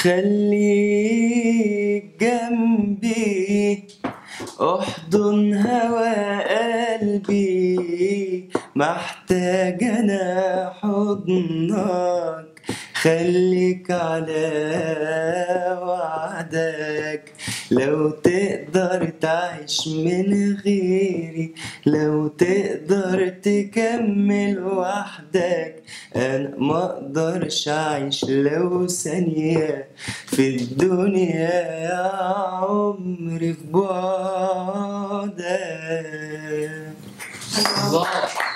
خليك جنبي احضن هوا قلبي، محتاج انا حضنك. خليك على وعدك، لو تقدر تعيش من غيري، لو تقدر تكمل وحدك. انا ما اقدرش اعيش لو ثانية في الدنيا يا عمري في بعدك. الله